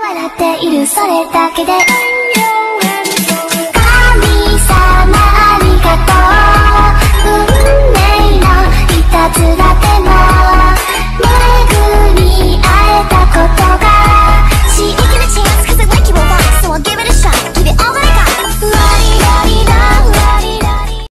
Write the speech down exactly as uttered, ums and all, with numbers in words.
笑っているそれだけで